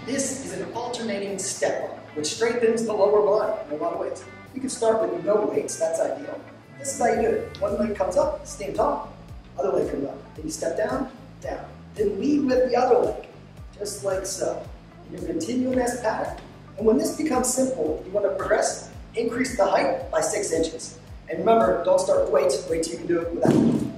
This is an alternating step up, which strengthens the lower body in a lot of ways. You can start with no weights, that's ideal. This is how you do it. One leg comes up, stand tall. Other leg comes up. Then you step down, down. Then lead with the other leg, just like so. You can continue in this pattern. And when this becomes simple, you want to progress, increase the height by 6 inches. And remember, don't start with weights. Wait till you can do it without.